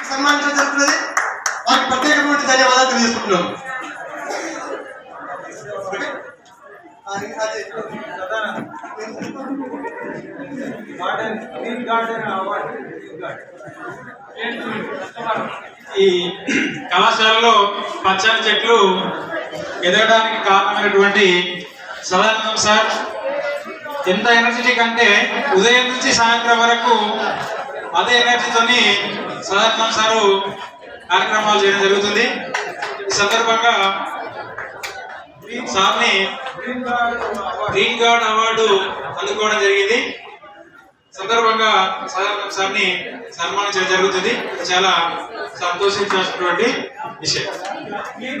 సన్మానించడం జరుగుతున్నది. వారికి ప్రత్యేకమైన ధన్యవాదాలు తెలియజేసుకుంటున్నాం. ఈ కళాశాలలో పచ్చని చెట్లు ఎదగడానికి కారణమైనటువంటి సదానందం సార్ ఎంత ఎనర్జెటిక్ అంటే ఉదయం నుంచి సాయంత్రం వరకు అదే ఎనర్జీతోని సదానందం సారు కార్యక్రమాలు చేయడం జరుగుతుంది. ఈ సందర్భంగా సార్ని గ్రీన్ గార్డ్ అవార్డు అందుకోవడం జరిగింది. సందర్భంగా సదానందం సార్ని సన్మానించడం జరుగుతుంది. చాలా సంతోషించాల్సినటువంటి విషయం.